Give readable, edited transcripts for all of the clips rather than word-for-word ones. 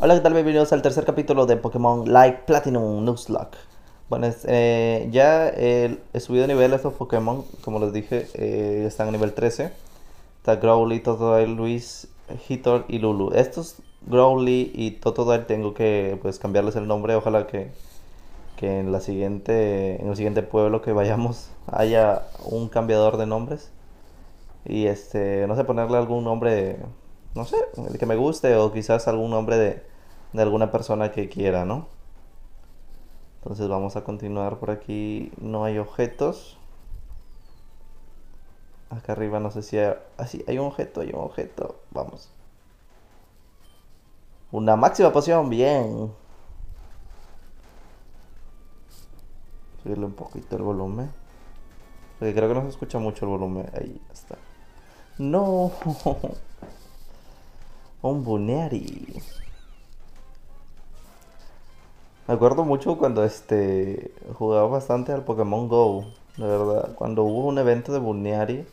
Hola, ¿qué tal? Bienvenidos al tercer capítulo de Pokémon Light Platinum Nuzlocke. Bueno, ya he subido de nivel a estos Pokémon, como les dije, están a nivel 13. Está Growly, Totodile, Luis, Hitor y Lulu. Estos Growly y Totodile tengo que pues cambiarles el nombre. Ojalá que en el siguiente pueblo que vayamos haya un cambiador de nombres. Y no sé, ponerle algún nombre, no sé, el que me guste o quizás algún nombre de alguna persona que quiera, ¿no? Entonces vamos a continuar por aquí. No hay objetos. Acá arriba no sé si hay... Ah, sí, hay un objeto, hay un objeto. Vamos. Una máxima poción, bien. Subirle un poquito el volumen. Porque creo que no se escucha mucho el volumen. Ahí está. No. Un Buneary. Me acuerdo mucho cuando jugaba bastante al Pokémon Go, de verdad. Cuando hubo un evento de Buneary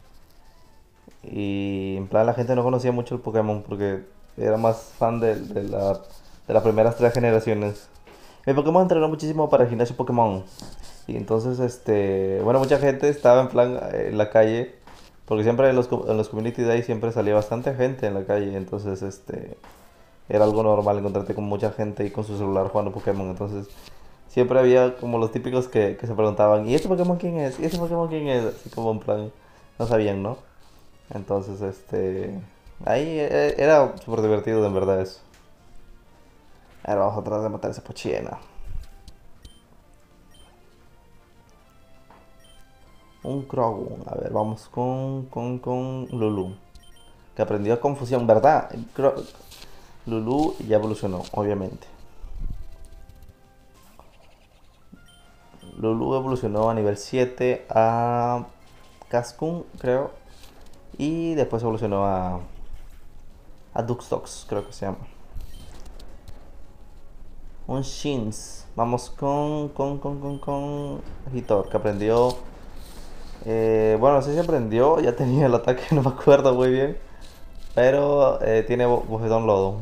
y en plan la gente no conocía mucho el Pokémon porque era más fan de las primeras tres generaciones. Mi Pokémon entrenó muchísimo para el gimnasio Pokémon. Y entonces, bueno, mucha gente estaba en plan en la calle, porque siempre en los Community Days siempre salía bastante gente en la calle. Entonces, era algo normal encontrarte con mucha gente y con su celular jugando Pokémon. Entonces, siempre había como los típicos que se preguntaban, ¿y este Pokémon quién es? ¿Y este Pokémon quién es? Así como en plan, no sabían, ¿no? Entonces, ahí era súper divertido, en verdad, eso. Ahora vamos a tratar de matar a esa pochiena. Un Croagun. A ver, vamos con Lulu. Que aprendió confusión, ¿verdad? Lulu ya evolucionó, obviamente. Lulu evolucionó a nivel 7 a Cascun, creo. Y después evolucionó a Duxtox, creo que se llama. Un Shins. Vamos con Hitor, que aprendió. Bueno, no sé si aprendió, ya tenía el ataque, no me acuerdo muy bien. Pero tiene bofetón lodo.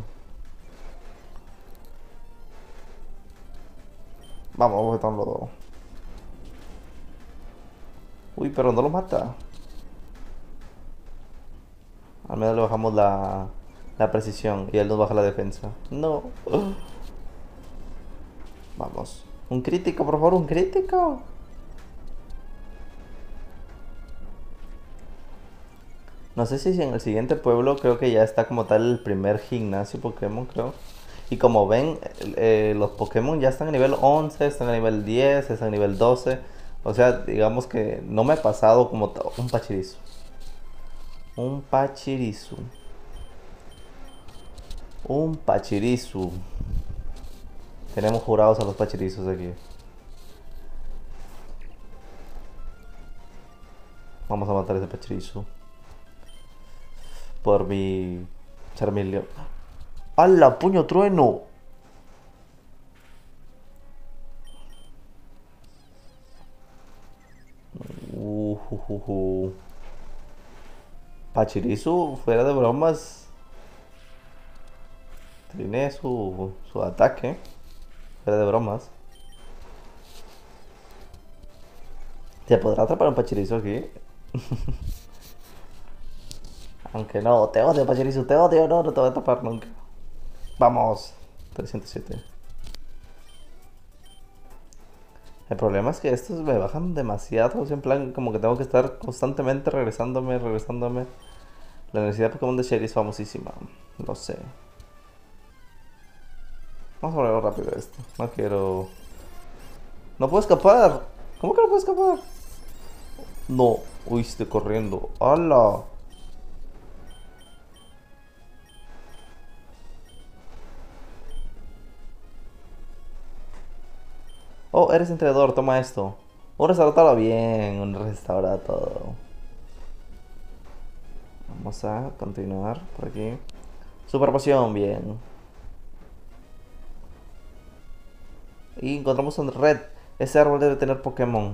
Vamos, bofetón lodo. Uy, pero no lo mata. Al menos le bajamos la precisión y él nos baja la defensa. No. Vamos. Un crítico, por favor, un crítico. No sé si en el siguiente pueblo creo que ya está como tal el primer gimnasio Pokémon, creo. Y como ven, los Pokémon ya están a nivel 11, están a nivel 10, están a nivel 12. O sea, digamos que no me ha pasado como un Pachirisu. Un Pachirisu. Un Pachirisu. Tenemos jurados a los Pachirisus aquí. Vamos a matar a ese Pachirisu. Por mi Charmeleon. ¡Hala, puño trueno! Uh. Pachirisu, fuera de bromas, tiene su ataque. Fuera de bromas. ¿Se podrá atrapar un Pachirisu aquí? Aunque no, te odio Pachirisu, te odio, no, no te voy a atrapar nunca. Vamos, 307. El problema es que estos me bajan demasiado, en plan como que tengo que estar constantemente regresándome. La necesidad de Pokémon de Sherry es famosísima, lo sé. Vamos a ponerlo rápido esto, no quiero... ¡No puedo escapar! ¿Cómo que no puedo escapar? No, uy, estoy corriendo. ¡Hala! Oh, eres entrenador, toma esto. Un restaurado bien, un restaurado. Vamos a continuar por aquí. Super poción, bien. Y encontramos un red. Ese árbol debe tener Pokémon.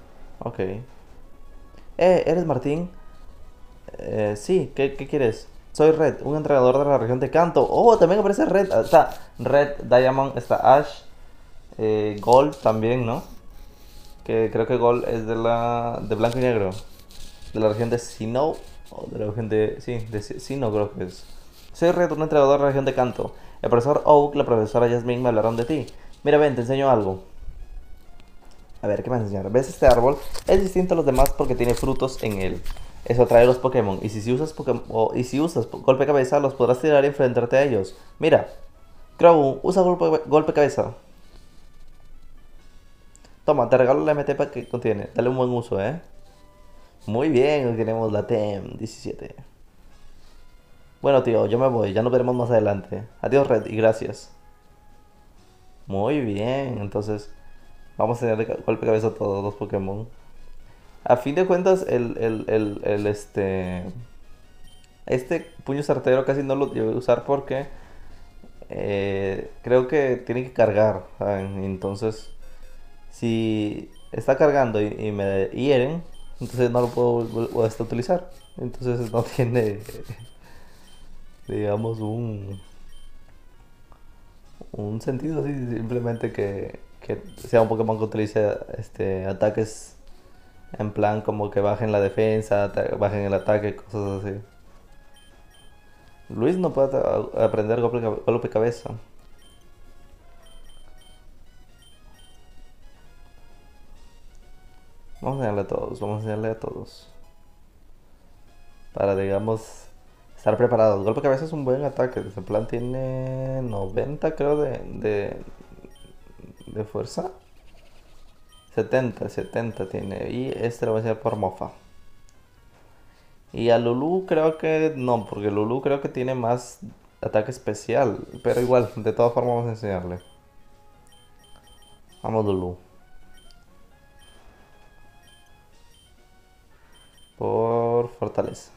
Ok. ¿Eres Martín? Sí, ¿qué quieres? Soy Red, un entrenador de la región de Kanto. Oh, también aparece Red. Está Red, Diamond, está Ash, Gold también, ¿no? Que creo que Gold es de blanco y negro. De la región de Sinnoh. O de la región de... Sí, de Sinnoh creo que es. Soy Red, un entrenador de la región de Kanto. El profesor Oak, la profesora Jasmine me hablaron de ti. Mira, ven, te enseño algo. A ver, ¿qué me vas a enseñar? ¿Ves este árbol? Es distinto a los demás porque tiene frutos en él. Eso atrae a los Pokémon. Y si usas golpe cabeza, los podrás tirar y enfrentarte a ellos. Mira, Crow, usa golpe cabeza. Toma, te regalo la MT para que contiene. Dale un buen uso, ¿eh? Muy bien, tenemos la TEM 17. Bueno, tío, yo me voy. Ya nos veremos más adelante. Adiós, Red, y gracias. Muy bien, entonces vamos a tener golpe cabeza a todos los Pokémon. A fin de cuentas, este puño certero casi no lo llevo a usar porque creo que tiene que cargar, ¿saben? Entonces, si está cargando y me hieren, entonces no lo puedo utilizar. Entonces no tiene, digamos, un sentido así, simplemente que sea un Pokémon que utilice ataques en plan como que bajen la defensa, bajen el ataque, cosas así. Luis no puede aprender golpe cabeza. Vamos a enseñarle a todos, vamos a enseñarle a todos. Para, digamos, estar preparados. Golpe cabeza es un buen ataque. En plan tiene 90 creo de fuerza. 70 tiene. Y este lo voy a enseñar por mofa. Y a Lulu creo que no, porque Lulu creo que tiene más ataque especial. Pero igual, de todas formas vamos a enseñarle. Vamos Lulu. Por fortaleza.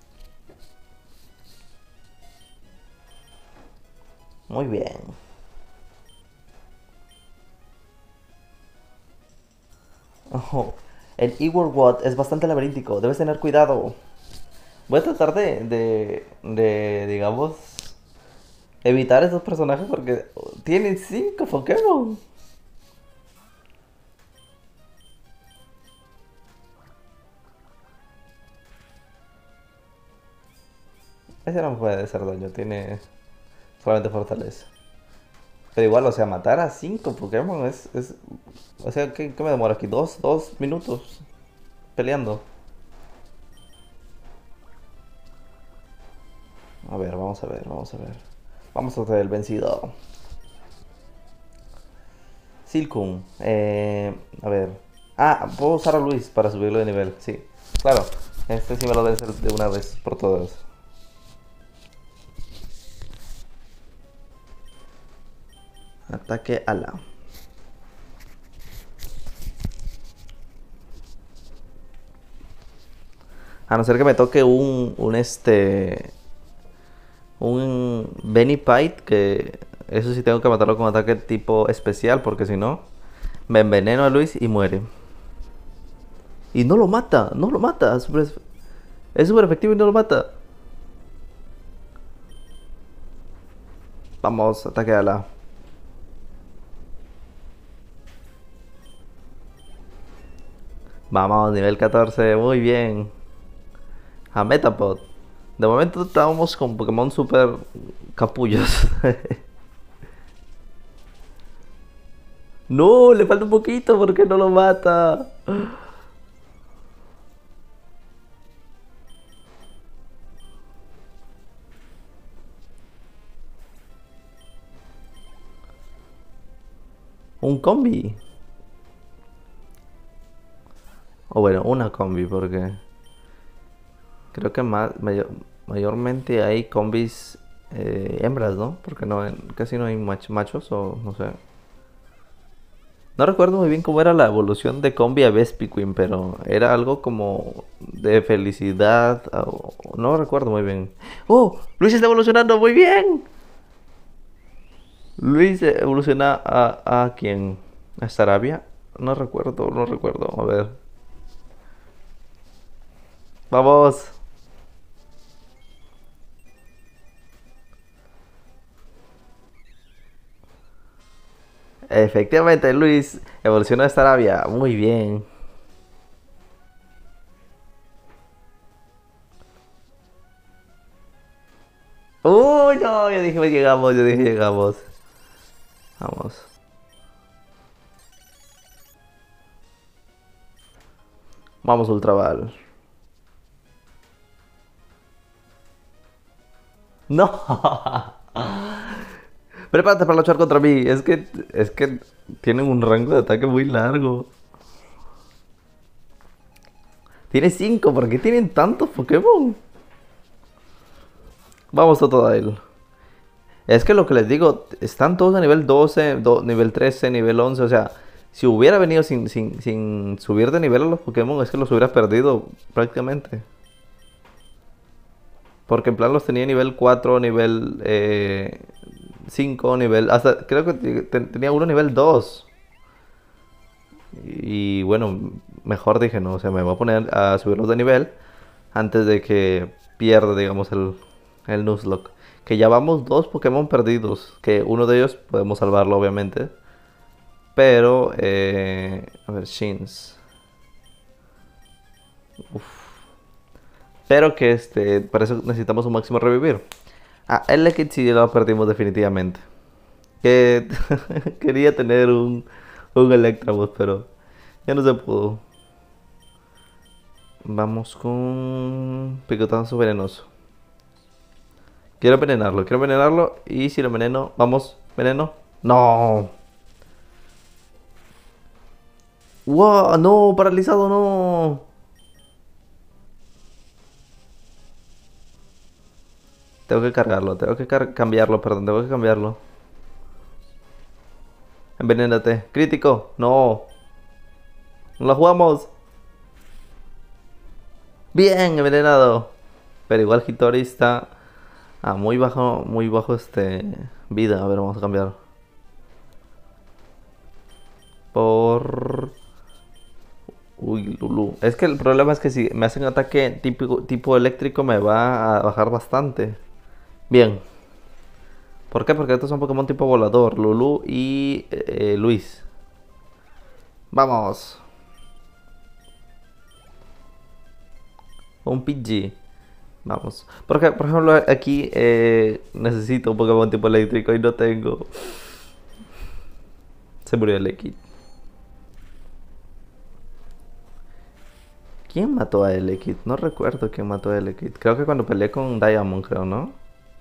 Muy bien. Oh, el Eworld es bastante laberíntico. Debes tener cuidado. Voy a tratar digamos, evitar esos personajes porque tienen 5 Pokémon. Ese no me puede hacer daño, tiene solamente fortaleza. Pero igual, o sea, matar a 5 Pokémon o sea, ¿qué me demora aquí? ¿Dos minutos peleando? A ver, vamos a ver, vamos a ver. Vamos a traer el vencido. Silcoon. A ver. Ah, puedo usar a Luis para subirlo de nivel. Sí, claro. Este sí me lo debe hacer de una vez por todas. Ataque ala. A no ser que me toque un Benipite, que eso sí tengo que matarlo con ataque tipo especial, porque si no, me enveneno a Luis y muere. Y no lo mata, no lo mata. Es súper efectivo y no lo mata. Vamos, ataque ala. Vamos, nivel 14, muy bien. A Metapod. De momento estábamos con Pokémon super capullos. No, le falta un poquito porque no lo mata. Un combi. O bueno, una combi porque creo que mayormente hay combis hembras, ¿no? Porque casi no hay machos o no sé. No recuerdo muy bien cómo era la evolución de combi a Vespiquen, pero era algo como de felicidad. No recuerdo muy bien. ¡Oh! Luis está evolucionando muy bien. Luis evoluciona a quién? ¿A Sarabia? No recuerdo, no recuerdo. A ver. Vamos. Efectivamente, Luis evolucionó esta Arabia. Muy bien. Uy, no, yo dije llegamos, yo dije llegamos. Vamos. Vamos, Ultraval. No. Prepárate para luchar contra mí. Es que tienen un rango de ataque muy largo. Tiene 5, ¿por qué tienen tantos Pokémon? Vamos, Totodile. Es que lo que les digo, están todos a nivel 12, nivel 13, nivel 11. O sea, si hubiera venido sin subir de nivel a los Pokémon, es que los hubiera perdido prácticamente. Porque en plan los tenía nivel 4, nivel 5, nivel... Hasta creo que tenía uno nivel 2. Y bueno, mejor dije, no, o sea, me voy a poner a subirlos de nivel antes de que pierda, digamos, el Nuzlocke. Que ya vamos dos Pokémon perdidos, que uno de ellos podemos salvarlo, obviamente. Pero, a ver, Shins. Uf. Pero que para eso necesitamos un máximo revivir. Ah, el Lekid sí lo perdimos definitivamente. Que quería tener un Electabuzz, pero ya no se pudo. Vamos con picotazo venenoso. Quiero envenenarlo. Y si lo enveneno, vamos, veneno. No. ¡Wow! No, paralizado, no. Tengo que cargarlo, tengo que cambiarlo, perdón, tengo que cambiarlo. Envenénate. Crítico. No. No lo jugamos. Bien, envenenado. Pero igual Hitori está a muy bajo vida. A ver, vamos a cambiar. Por... Uy, Lulu. Es que el problema es que si me hacen ataque tipo eléctrico me va a bajar bastante. Bien. ¿Por qué? Porque estos son Pokémon tipo volador. Lulu y Luis. Vamos. Un Pidgey. Vamos. Porque, por ejemplo, aquí necesito un Pokémon tipo eléctrico y no tengo. Se murió el Ekid. ¿Quién mató a Elekid? No recuerdo quién mató a Elekid. Creo que cuando peleé con Diamond, creo, ¿no?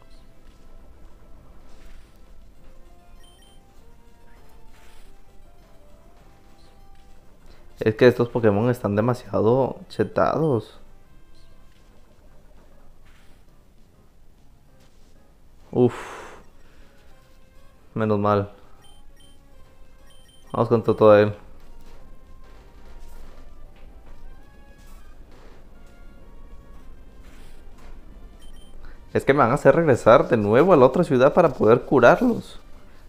Es que estos Pokémon están demasiado chetados. Uf, menos mal. Vamos con todo él. Es que me van a hacer regresar de nuevo a la otra ciudad para poder curarlos.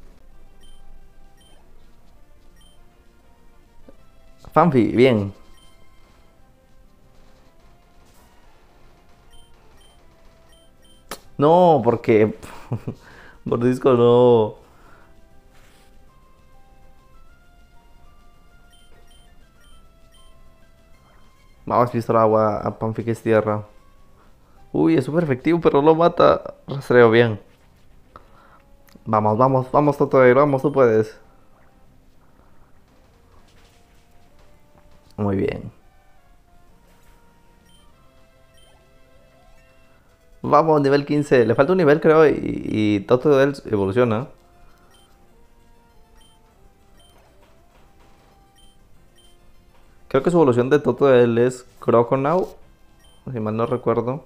Fanfi, bien. No, porque... Mordisco no. Vamos, pistola agua a Panfi que es tierra. Uy, es súper efectivo, pero lo mata. Rastreo bien. Vamos, vamos, vamos, Totodile, vamos, tú puedes. Muy bien. Vamos, nivel 15. Le falta un nivel, creo, y Totodile evoluciona. Creo que su evolución de Totodile es Croconaw, si mal no recuerdo.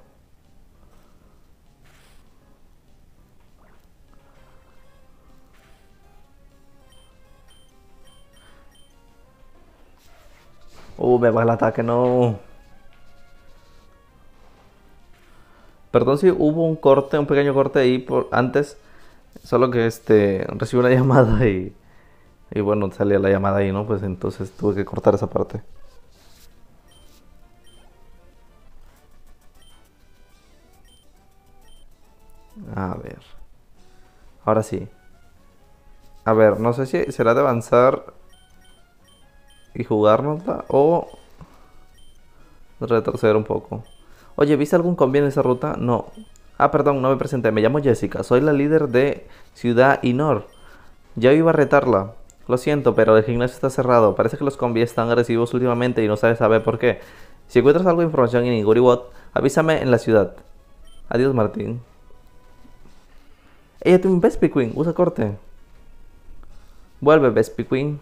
Me va el ataque, no. Perdón si hubo un corte, un pequeño corte ahí por antes. Solo que recibí una llamada y bueno, salía la llamada ahí, ¿no? Pues entonces tuve que cortar esa parte. A ver. Ahora sí. A ver, no sé si será de avanzar y jugárnosla o retroceder un poco. Oye, ¿viste algún combi en esa ruta? No. Ah, perdón, no me presenté. Me llamo Jessica. Soy la líder de Ciudad Inor. Ya iba a retarla. Lo siento, pero el gimnasio está cerrado. Parece que los combis están agresivos últimamente y no sabes saber por qué. Si encuentras algo de información en Igoriwot, avísame en la ciudad. Adiós, Martín. Ella tiene un Vespi Queen. Usa corte. Vuelve, Vespi Queen.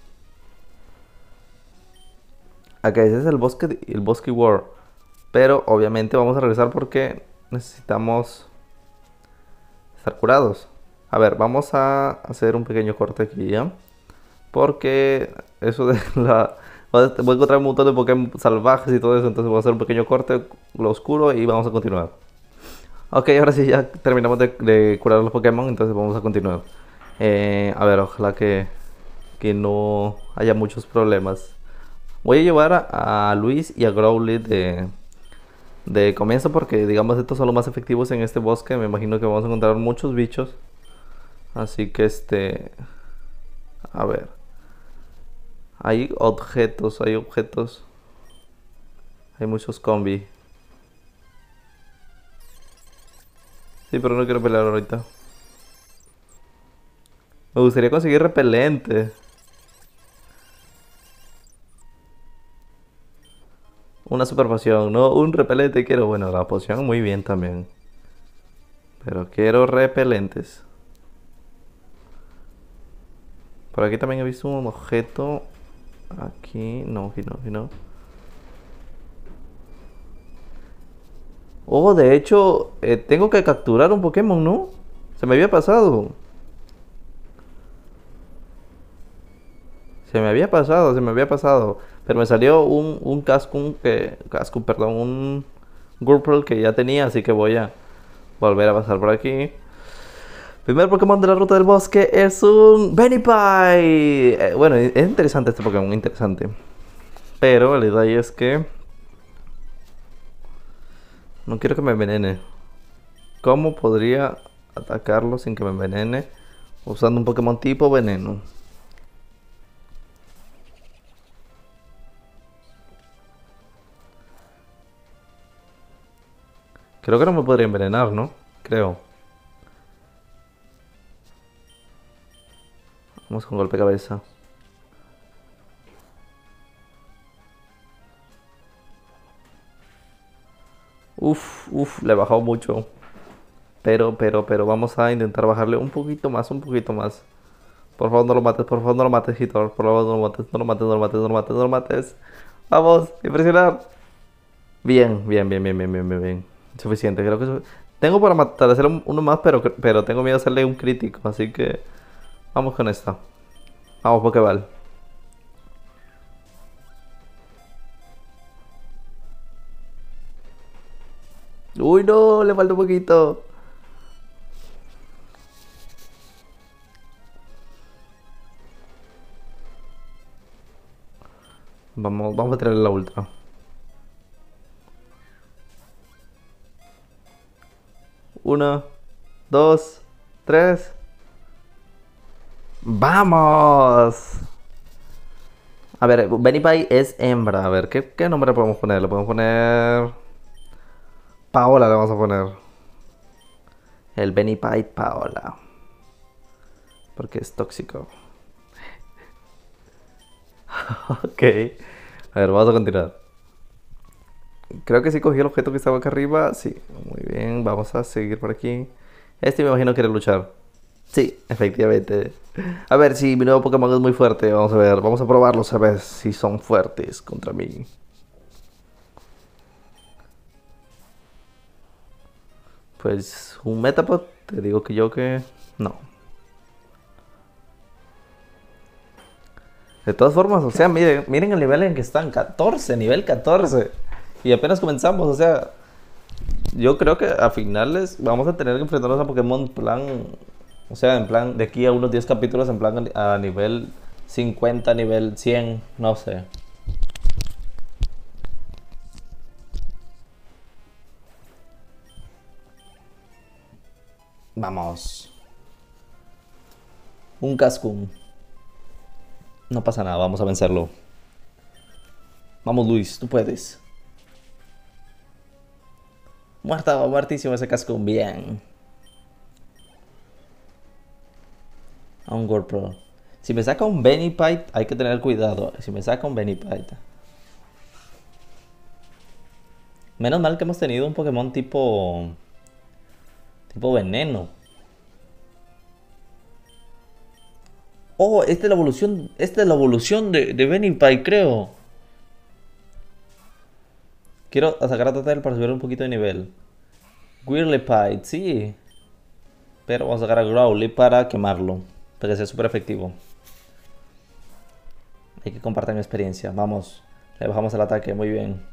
Acá ese es el bosque War. Pero obviamente vamos a regresar porque necesitamos estar curados. A ver, vamos a hacer un pequeño corte aquí ya. Porque eso de la... Voy a encontrar un montón de Pokémon salvajes y todo eso. Entonces voy a hacer un pequeño corte, lo oscuro y vamos a continuar. Ok, ahora sí ya terminamos de curar los Pokémon. Entonces vamos a continuar. A ver, ojalá que no haya muchos problemas. Voy a llevar a Luis y a Growly de comienzo porque digamos estos son los más efectivos en este bosque. Me imagino que vamos a encontrar muchos bichos. Así que a ver. Hay objetos. Hay muchos combi. Sí, pero no quiero pelear ahorita. Me gustaría conseguir repelente. Una super poción, no un repelente quiero. Bueno, la poción muy bien también. Pero quiero repelentes. Por aquí también he visto un objeto. Aquí, no, aquí no, aquí no. Oh, de hecho, tengo que capturar un Pokémon, ¿no? Se me había pasado. Se me había pasado. Pero me salió un Cascun Cascun, perdón, un Gurple que ya tenía, así que voy a volver a pasar por aquí. Primer Pokémon de la ruta del bosque es un Benipie. Bueno, es interesante este Pokémon, interesante. Pero el detalle es que no quiero que me envenene. ¿Cómo podría atacarlo sin que me envenene? Usando un Pokémon tipo veneno. Creo que no me podría envenenar, ¿no? Creo. Vamos con golpe de cabeza. Uf, le he bajado mucho. Pero vamos a intentar bajarle un poquito más, un poquito más. Por favor no lo mates, por favor no lo mates, Hitor. Por favor no lo mates, no lo mates, no lo mates, no lo mates, no lo mates. Vamos, impresionar. Bien. Suficiente, creo que tengo para matar, hacer uno más, pero tengo miedo de hacerle un crítico, así que vamos con esta. Vamos, Pokéball. Uy, no, le falta un poquito. Vamos a tirarle la ultra. Uno, dos, tres. ¡Vamos! A ver, Benipai es hembra. A ver, ¿qué nombre podemos poner? Le podemos poner... Paola le vamos a poner. El Benipai Paola. Porque es tóxico. Ok. A ver, vamos a continuar. Creo que sí cogí el objeto que estaba acá arriba. Sí, muy bien. Vamos a seguir por aquí. Este me imagino quiere luchar. Sí, efectivamente. A ver si mi nuevo Pokémon es muy fuerte. Vamos a ver, vamos a probarlos a ver si son fuertes contra mí. Pues un Metapod, te digo que yo que no. De todas formas, o sea, miren el nivel en que están, 14, nivel 14. Y apenas comenzamos, o sea, yo creo que a finales vamos a tener que enfrentarnos a Pokémon en plan, o sea, en plan de aquí a unos 10 capítulos, en plan a nivel 50, nivel 100, no sé. Vamos. Un Cascoon. No pasa nada, vamos a vencerlo. Vamos, Luis, tú puedes. Muertísimo ese Cascoon, bien. A un GoPro. Si me saca un Benipite, hay que tener cuidado. Si me saca un Benipite. Menos mal que hemos tenido un Pokémon tipo veneno. Oh, esta es la evolución. Esta es la evolución de Benipite, creo. Quiero sacar a Total para subir un poquito de nivel. Whirlipite, sí. Pero vamos a sacar a Growly para quemarlo. Para que sea súper efectivo. Hay que compartir mi experiencia. Vamos. Le bajamos el ataque, muy bien.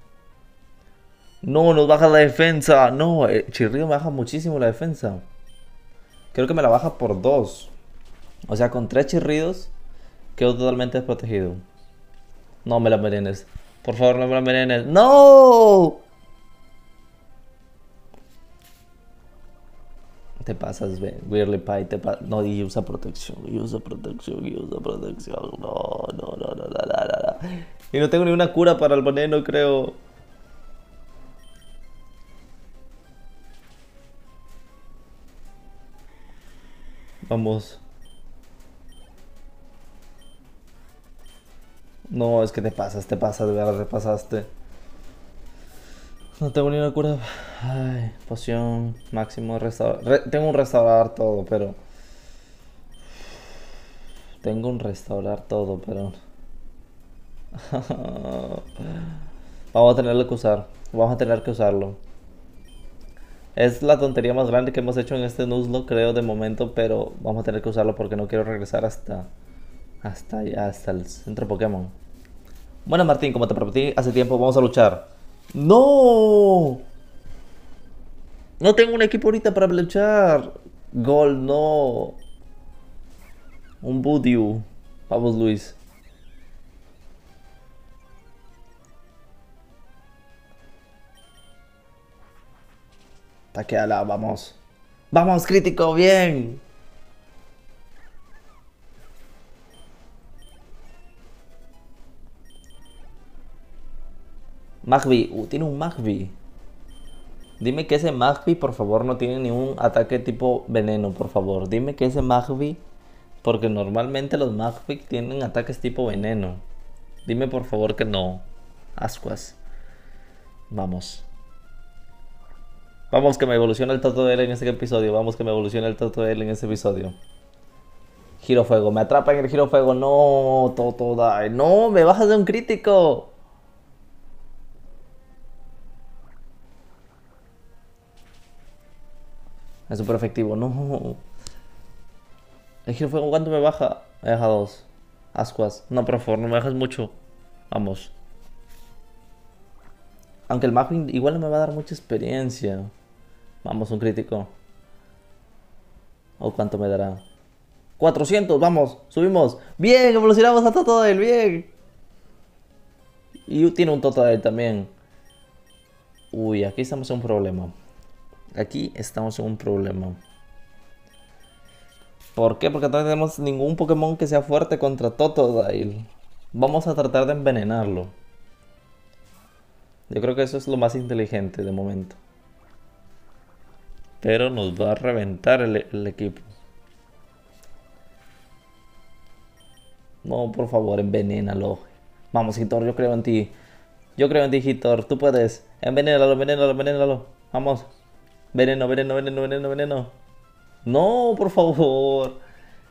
No, nos baja la defensa. No, Chirrido me baja muchísimo la defensa. Creo que me la baja por 2. O sea, con 3 chirridos quedo totalmente desprotegido. No me la envenenes. Por favor, no me la envenenes. ¡No! Te pasas, Whirlipite, te pasas. No, y usa protección, y usa protección, y usa protección. No, no, no, no, no, no, no. Y no tengo ni una cura para el veneno, creo. Vamos. No, es que te pasas, de verdad, te pasaste. No tengo ni una cura. Ay, poción, máximo, restaurar. Tengo un restaurar todo, pero... Tengo un restaurar todo, pero... Vamos a tenerlo que usar. Vamos a tener que usarlo. Es la tontería más grande que hemos hecho en este Nuzlocke, creo, de momento, pero vamos a tener que usarlo porque no quiero regresar hasta allá, hasta el centro Pokémon. Bueno, Martín, como te prometí hace tiempo, vamos a luchar. ¡No! No tengo un equipo ahorita para luchar. Gol, no. Un Budew. Vamos, Luis. Taqueala, vamos. Vamos, crítico, bien. Magby, tiene un Magby. Dime que ese Magby, por favor, no tiene ningún ataque tipo veneno, por favor. Dime que ese Magby, porque normalmente los Magby tienen ataques tipo veneno. Dime por favor que no. Ascuas. Vamos. Vamos que me evoluciona el Totodile en este episodio. Vamos que me evoluciona el Totodile en este episodio. Giro fuego, me atrapa en el giro fuego. No, Totodile. No, me bajas de un crítico. Es súper efectivo, no. El giro fuego, ¿cuánto me baja? Me deja 2. Ascuas. No, por favor, no me dejes mucho. Vamos. Aunque el mapping igual no me va a dar mucha experiencia. Vamos, un crítico. ¿O cuánto me dará? 400, vamos, subimos. Bien, evolucionamos a Totodile, bien. Y tiene un Totodile también. Uy, aquí estamos en un problema. Aquí estamos en un problema. ¿Por qué? Porque no tenemos ningún Pokémon que sea fuerte contra Totodile. Vamos a tratar de envenenarlo. Yo creo que eso es lo más inteligente de momento. Pero nos va a reventar el equipo. No, por favor, envenénalo. Vamos, Hitor, yo creo en ti. Yo creo en ti, Hitor. Tú puedes. Envenénalo, envenénalo, envenénalo. Vamos. Veneno, veneno, veneno, veneno, veneno. No, por favor.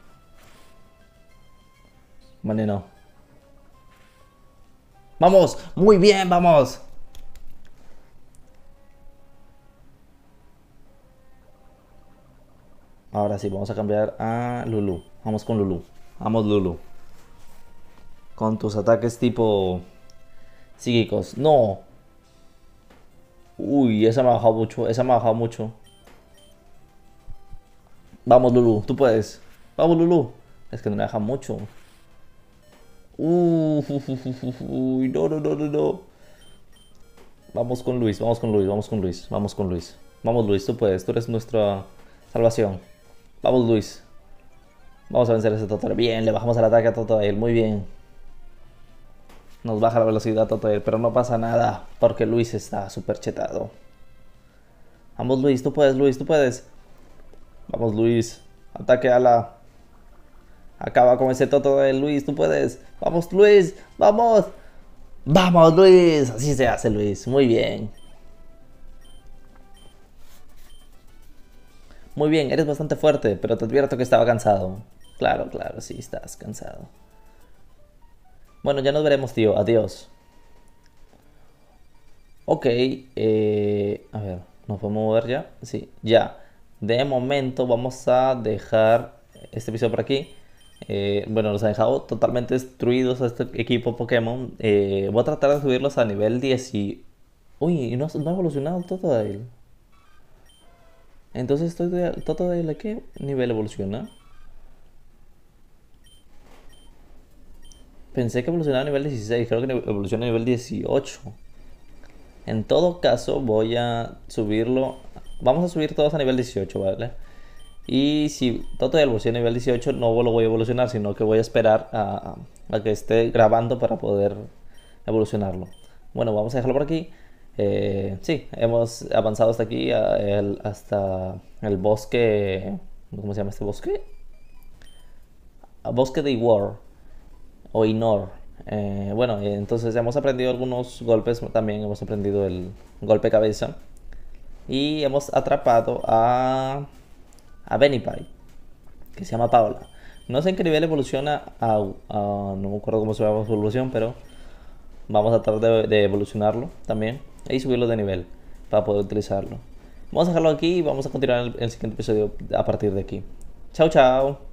Veneno. Vamos. Muy bien, vamos. Ahora sí, vamos a cambiar a Lulu. Vamos con Lulu. Vamos, Lulu. Con tus ataques tipo psíquicos. No. Uy, esa me ha bajado mucho. Esa me ha bajado mucho. Vamos, Lulu. Tú puedes. Vamos, Lulu. Es que no me deja mucho. Uy, no, no, no, no, no. Vamos con Luis, vamos con Luis, vamos con Luis, vamos con Luis. Vamos, Luis, tú puedes. Tú eres nuestra salvación. Vamos, Luis. Vamos a vencer a ese Totodile. Bien, le bajamos el ataque a Totodile. Muy bien. Nos baja la velocidad a Totodile, pero no pasa nada porque Luis está súper chetado. Vamos, Luis, tú puedes, Luis, tú puedes. Vamos, Luis. Ataque a la... Acaba con ese Totodile, Luis, tú puedes. Vamos, Luis, vamos. Vamos, Luis. Así se hace, Luis. Muy bien. Muy bien, eres bastante fuerte, pero te advierto que estaba cansado. Claro, claro, sí, estás cansado. Bueno, ya nos veremos, tío. Adiós. Ok, a ver, ¿nos podemos mover ya? Sí, ya. De momento vamos a dejar este episodio por aquí. Bueno, los ha dejado totalmente destruidos a este equipo Pokémon. Voy a tratar de subirlos a nivel 10 y... Uy, no ha evolucionado Totodile. Entonces, ¿Totodile a qué nivel evoluciona? Pensé que evolucionaba a nivel 16, creo que evoluciona a nivel 18. En todo caso, voy a subirlo. Vamos a subir todos a nivel 18, ¿vale? Y si Toto ya evoluciona a nivel 18, no lo voy a evolucionar, sino que voy a esperar a que esté grabando para poder evolucionarlo. Bueno, vamos a dejarlo por aquí. Sí, hemos avanzado hasta aquí, hasta el bosque. ¿Cómo se llama este bosque? Bosque de Iwar o Inor. Bueno, entonces hemos aprendido algunos golpes, también hemos aprendido el golpe cabeza. Y hemos atrapado a Benipai, que se llama Paola. No sé en qué nivel evoluciona no me acuerdo cómo se llama su evolución, pero vamos a tratar de evolucionarlo también y subirlo de nivel para poder utilizarlo. Vamos a dejarlo aquí y vamos a continuar el siguiente episodio a partir de aquí. Chao, chao.